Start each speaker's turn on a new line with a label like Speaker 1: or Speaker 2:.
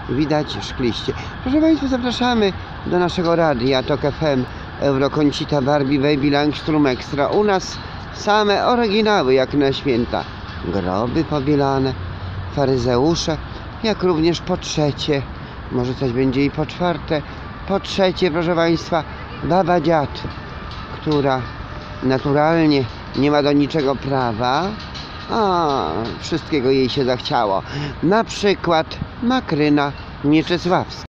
Speaker 1: widać szkliście. Proszę Państwa, zapraszamy do naszego radia TOK FM, Euroconsita, Barbie, Baby, Langstrom Extra. U nas same oryginały jak na święta. Groby pobielane, faryzeusze, jak również po trzecie, może coś będzie i po czwarte, po trzecie, proszę Państwa, baba dziad, która naturalnie nie ma do niczego prawa, a wszystkiego jej się zachciało. Na przykład Makryna Mieczysławska.